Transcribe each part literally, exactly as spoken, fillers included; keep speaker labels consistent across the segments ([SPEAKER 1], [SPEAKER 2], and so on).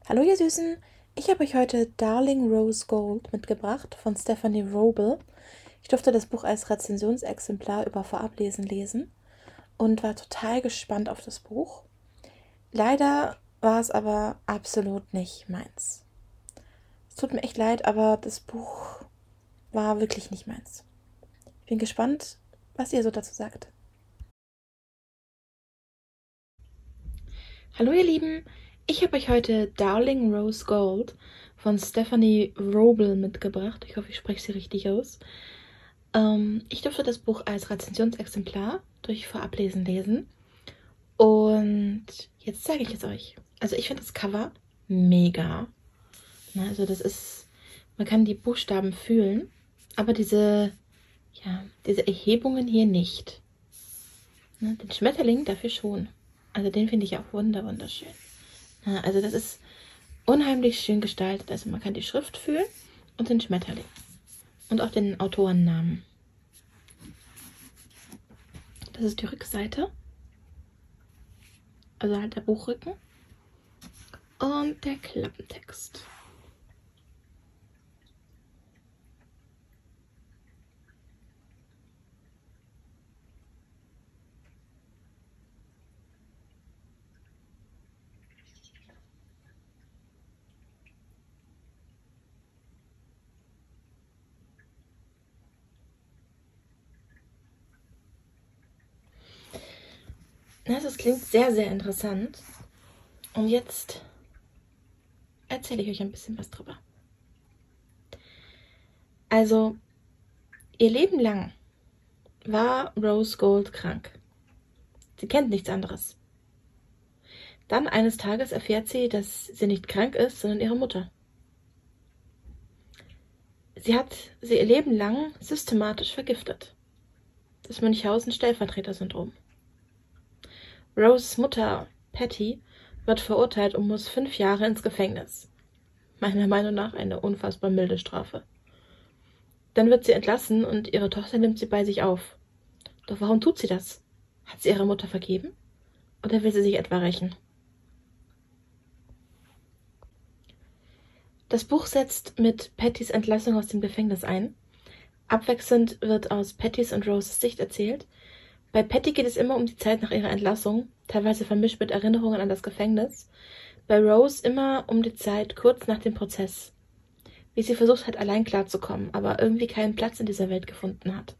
[SPEAKER 1] Hallo ihr Süßen, ich habe euch heute Darling Rose Gold mitgebracht von Stephanie Wrobel. Ich durfte das Buch als Rezensionsexemplar über Vorablesen lesen und war total gespannt auf das Buch. Leider war es aber absolut nicht meins. Es tut mir echt leid, aber das Buch war wirklich nicht meins. Ich bin gespannt, was ihr so dazu sagt. Hallo ihr Lieben, ich habe euch heute Darling Rose Gold von Stephanie Wrobel mitgebracht. Ich hoffe, ich spreche sie richtig aus. Ähm, ich durfte das Buch als Rezensionsexemplar durch Vorablesen lesen. Und jetzt zeige ich es euch. Also ich finde das Cover mega. Na, also das ist, man kann die Buchstaben fühlen, aber diese, ja, diese Erhebungen hier nicht. Na, den Schmetterling dafür schon. Also den finde ich auch wunder wunderschön. Na, also das ist unheimlich schön gestaltet. Also man kann die Schrift fühlen und den Schmetterling. Und auch den Autorennamen. Das ist die Rückseite. Also halt der Buchrücken. Und der Klappentext. Also es klingt sehr, sehr interessant. Und jetzt erzähle ich euch ein bisschen was drüber. Also, ihr Leben lang war Rose Gold krank. Sie kennt nichts anderes. Dann eines Tages erfährt sie, dass sie nicht krank ist, sondern ihre Mutter. Sie hat sie ihr Leben lang systematisch vergiftet. Das Münchhausen-Stellvertreter-Syndrom. Roses Mutter, Patty, wird verurteilt und muss fünf Jahre ins Gefängnis. Meiner Meinung nach eine unfassbar milde Strafe. Dann wird sie entlassen und ihre Tochter nimmt sie bei sich auf. Doch warum tut sie das? Hat sie ihre Mutter vergeben? Oder will sie sich etwa rächen? Das Buch setzt mit Pattys Entlassung aus dem Gefängnis ein. Abwechselnd wird aus Pattys und Roses Sicht erzählt. Bei Patty geht es immer um die Zeit nach ihrer Entlassung, teilweise vermischt mit Erinnerungen an das Gefängnis. Bei Rose immer um die Zeit kurz nach dem Prozess. Wie sie versucht hat, allein klarzukommen, aber irgendwie keinen Platz in dieser Welt gefunden hat.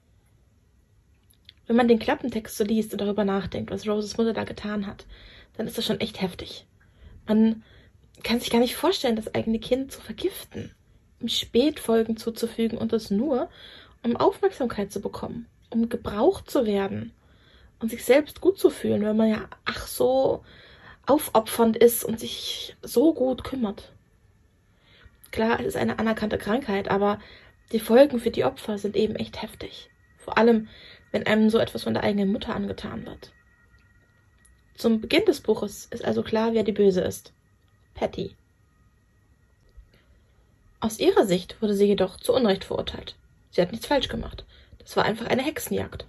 [SPEAKER 1] Wenn man den Klappentext so liest und darüber nachdenkt, was Roses Mutter da getan hat, dann ist das schon echt heftig. Man kann sich gar nicht vorstellen, das eigene Kind zu vergiften, ihm Spätfolgen zuzufügen und das nur, um Aufmerksamkeit zu bekommen, um gebraucht zu werden und sich selbst gut zu fühlen, weil man ja ach so aufopfernd ist und sich so gut kümmert. Klar, es ist eine anerkannte Krankheit, aber die Folgen für die Opfer sind eben echt heftig. Vor allem, wenn einem so etwas von der eigenen Mutter angetan wird. Zum Beginn des Buches ist also klar, wer die Böse ist. Patty. Aus ihrer Sicht wurde sie jedoch zu Unrecht verurteilt. Sie hat nichts falsch gemacht. Das war einfach eine Hexenjagd.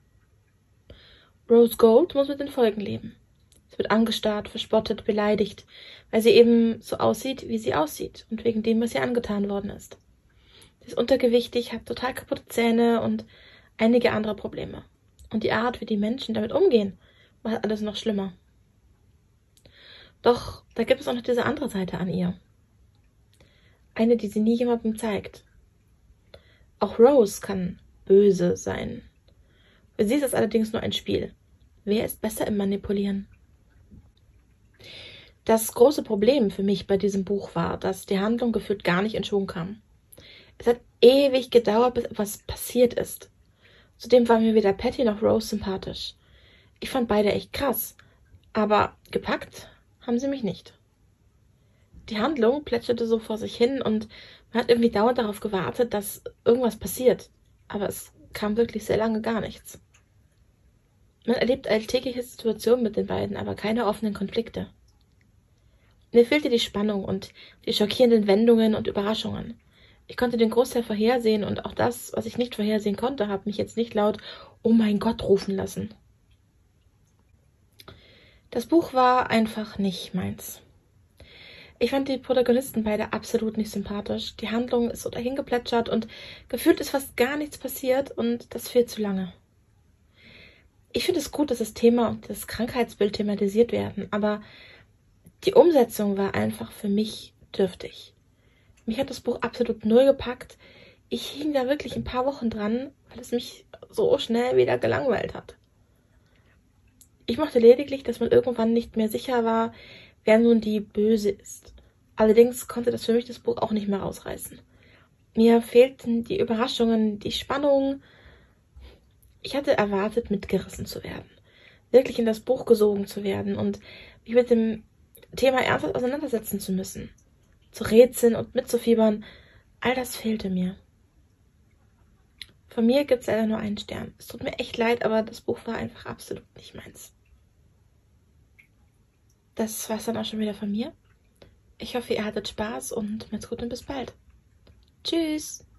[SPEAKER 1] Rose Gold muss mit den Folgen leben. Sie wird angestarrt, verspottet, beleidigt, weil sie eben so aussieht, wie sie aussieht und wegen dem, was ihr angetan worden ist. Sie ist untergewichtig, hat total kaputte Zähne und einige andere Probleme. Und die Art, wie die Menschen damit umgehen, macht alles noch schlimmer. Doch da gibt es auch noch diese andere Seite an ihr. Eine, die sie nie jemandem zeigt. Auch Rose kann böse sein. Für sie ist es allerdings nur ein Spiel. Wer ist besser im Manipulieren? Das große Problem für mich bei diesem Buch war, dass die Handlung gefühlt gar nicht in Schwung kam. Es hat ewig gedauert, bis etwas passiert ist. Zudem war mir weder Patty noch Rose sympathisch. Ich fand beide echt krass, aber gepackt haben sie mich nicht. Die Handlung plätscherte so vor sich hin und man hat irgendwie dauernd darauf gewartet, dass irgendwas passiert. Aber es kam wirklich sehr lange gar nichts. Man erlebt alltägliche Situationen mit den beiden, aber keine offenen Konflikte. Mir fehlte die Spannung und die schockierenden Wendungen und Überraschungen. Ich konnte den Großteil vorhersehen und auch das, was ich nicht vorhersehen konnte, hat mich jetzt nicht laut „Oh mein Gott" rufen lassen. Das Buch war einfach nicht meins. Ich fand die Protagonisten beide absolut nicht sympathisch. Die Handlung ist so dahingeplätschert und gefühlt ist fast gar nichts passiert und das viel zu lange. Ich finde es gut, dass das Thema und das Krankheitsbild thematisiert werden, aber die Umsetzung war einfach für mich dürftig. Mich hat das Buch absolut null gepackt. Ich hing da wirklich ein paar Wochen dran, weil es mich so schnell wieder gelangweilt hat. Ich mochte lediglich, dass man irgendwann nicht mehr sicher war, wer nun die Böse ist. Allerdings konnte das für mich das Buch auch nicht mehr rausreißen. Mir fehlten die Überraschungen, die Spannung. Ich hatte erwartet, mitgerissen zu werden, wirklich in das Buch gesogen zu werden und mich mit dem Thema ernsthaft auseinandersetzen zu müssen. Zu rätseln und mitzufiebern, all das fehlte mir. Von mir gibt es leider nur einen Stern. Es tut mir echt leid, aber das Buch war einfach absolut nicht meins. Das war's dann auch schon wieder von mir. Ich hoffe, ihr hattet Spaß und macht's gut und bis bald. Tschüss!